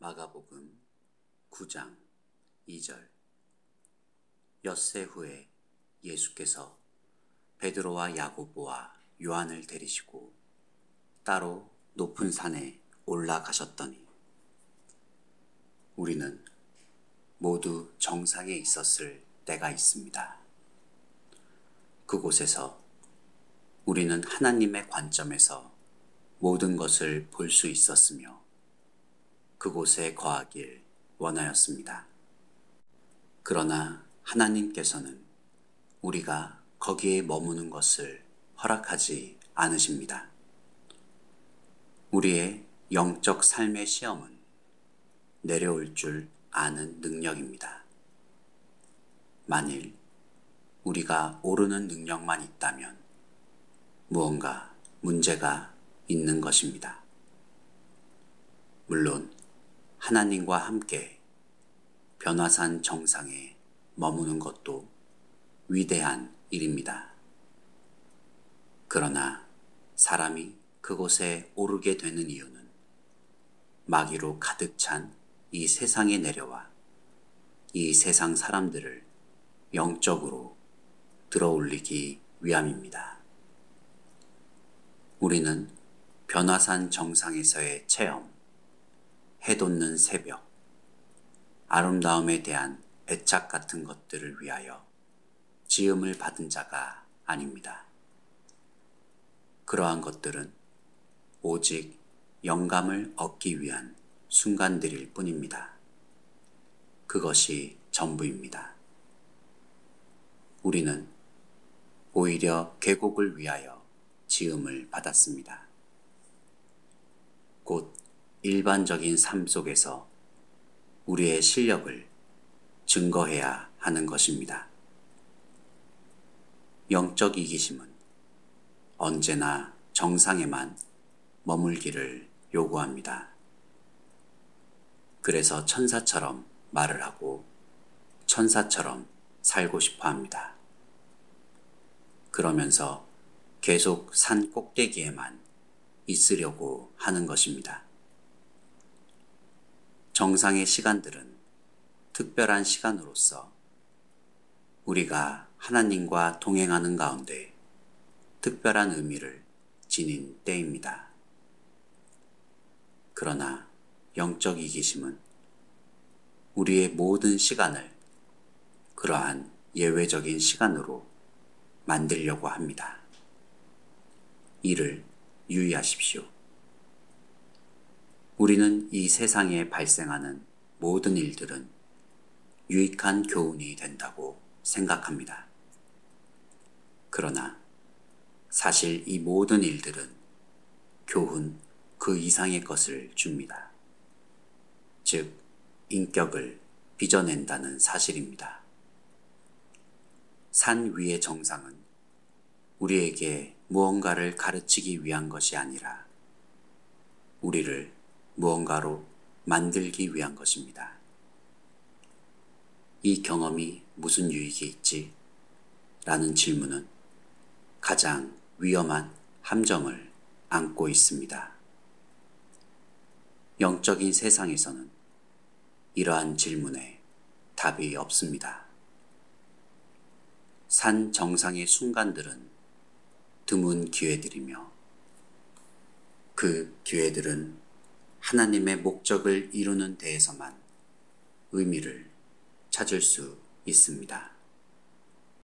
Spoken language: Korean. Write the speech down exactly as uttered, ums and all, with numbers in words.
마가복음 구 장 이 절. 엿새 후에 예수께서 베드로와 야고보와 요한을 데리시고 따로 높은 산에 올라가셨더니 우리는 모두 정상에 있었을 때가 있습니다. 그곳에서 우리는 하나님의 관점에서 모든 것을 볼 수 있었으며 그곳에 거하길 원하였습니다. 그러나 하나님께서는 우리가 거기에 머무는 것을 허락하지 않으십니다. 우리의 영적 삶의 시험은 내려올 줄 아는 능력입니다. 만일 우리가 오르는 능력만 있다면 무언가 문제가 있는 것입니다. 물론 하나님과 함께 변화산 정상에 머무는 것도 위대한 일입니다. 그러나 사람이 그곳에 오르게 되는 이유는 마귀로 가득 찬 이 세상에 내려와 이 세상 사람들을 영적으로 들어올리기 위함입니다. 우리는 변화산 정상에서의 체험, 해돋는 새벽, 아름다움에 대한 애착 같은 것들을 위하여 지음을 받은 자가 아닙니다. 그러한 것들은 오직 영감을 얻기 위한 순간들일 뿐입니다. 그것이 전부입니다. 우리는 오히려 계곡을 위하여 지음을 받았습니다. 곧 일반적인 삶 속에서 우리의 실력을 증거해야 하는 것입니다. 영적 이기심은 언제나 정상에만 머물기를 요구합니다. 그래서 천사처럼 말을 하고 천사처럼 살고 싶어 합니다. 그러면서 계속 산 꼭대기에만 있으려고 하는 것입니다. 정상의 시간들은 특별한 시간으로서 우리가 하나님과 동행하는 가운데 특별한 의미를 지닌 때입니다. 그러나 영적 이기심은 우리의 모든 시간을 그러한 예외적인 시간으로 만들려고 합니다. 이를 유의하십시오. 우리는 이 세상에 발생하는 모든 일들은 유익한 교훈이 된다고 생각합니다. 그러나 사실 이 모든 일들은 교훈 그 이상의 것을 줍니다. 즉, 인격을 빚어낸다는 사실입니다. 산 위의 정상은 우리에게 무언가를 가르치기 위한 것이 아니라 우리를 무언가로 만들기 위한 것입니다. 이 경험이 무슨 유익이 있지? 라는 질문은 가장 위험한 함정을 안고 있습니다. 영적인 세상에서는 이러한 질문에 답이 없습니다. 산 정상의 순간들은 드문 기회들이며 그 기회들은 하나님의 목적을 이루는 데에서만 의미를 찾을 수 있습니다.